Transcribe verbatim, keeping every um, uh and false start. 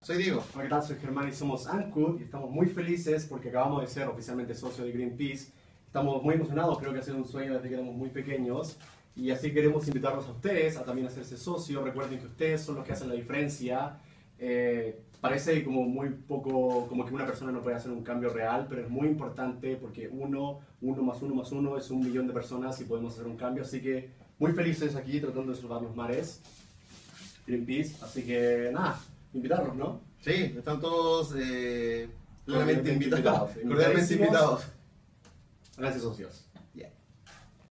Soy Diego. Hola, ¿qué tal? Soy Germán y somos Ancud y estamos muy felices porque acabamos de ser oficialmente socios de Greenpeace. Estamos muy emocionados, creo que ha sido un sueño desde que éramos muy pequeños y así queremos invitarlos a ustedes a también hacerse socios. Recuerden que ustedes son los que hacen la diferencia. Eh, parece como muy poco, como que una persona no puede hacer un cambio real, pero es muy importante porque uno, uno más uno más uno es un millón de personas y podemos hacer un cambio. Así que muy felices aquí tratando de salvar los mares, Greenpeace. Así que nada, invitarlos, ¿no? Sí, están todos eh, plenamente Cordialmente invitados. invitados. Cordialmente invitados. Gracias, socios.